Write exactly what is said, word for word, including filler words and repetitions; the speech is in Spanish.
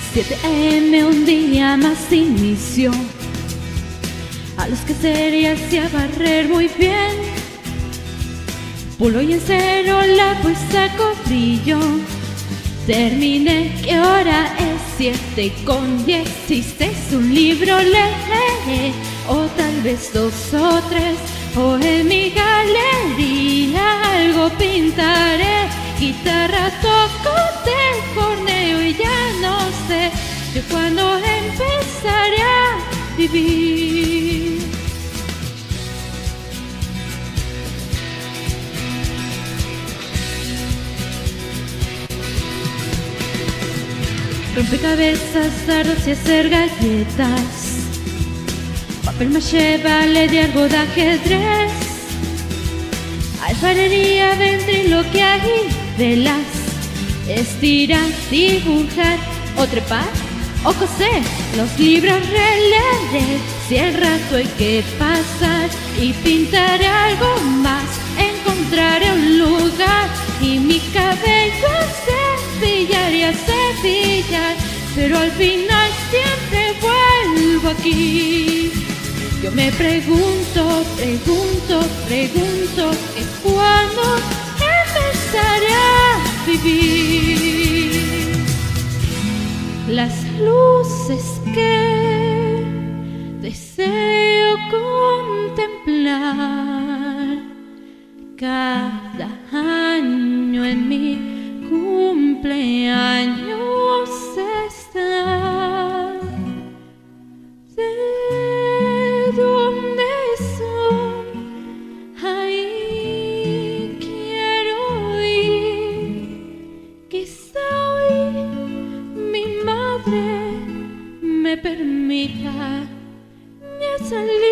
siete a eme un día más inició. A los que sería hacía barrer muy bien. Pulo y en cero la puesta con brillo. Terminé, ¿qué hora es? Siete con dieciséis. Un libro leeré, o tal vez dos o tres, o en mi galería algo pintaré. Guitarra toco, de corneo y ya no sé yo cuándo empezaré a vivir. Rompecabezas, dardos y hacer galletas. Papel maché, vale de algo de ajedrez. Alfarería, ventriloquia y velas. Estirar, dibujar, o trepar, o coser. Los libros releeré. Si el rato hay que pasar y pintaré algo más. Encontraré un lugar y mi cabello cepillar y a cepillar, pero al final siempre vuelvo aquí. Yo me pregunto, pregunto, pregunto que cuándo empezaré a vivir. Las luces que deseo contemplar cada año en mi cumpleaños están. ¿De dónde son? Ahí quiero ir. Quizá hoy mi madre me permita ya salir.